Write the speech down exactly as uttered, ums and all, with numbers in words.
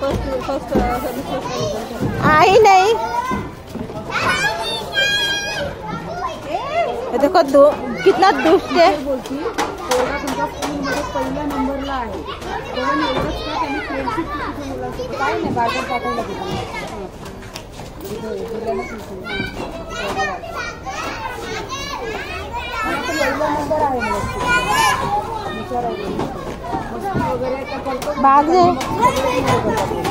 आई नहीं। देखो दो कितना दुष्ट है। बोलती पोरा तुमचा स्कूल मध्ये पहिल्या नंबरला आहे, पण एवढंच का त्यांनी फ्रेंडशिप किती मुलांसोबत काय नाही बाजार पाठवला तिथे जिल्ह्याला पहिला नंबर आहे वगैरे भाग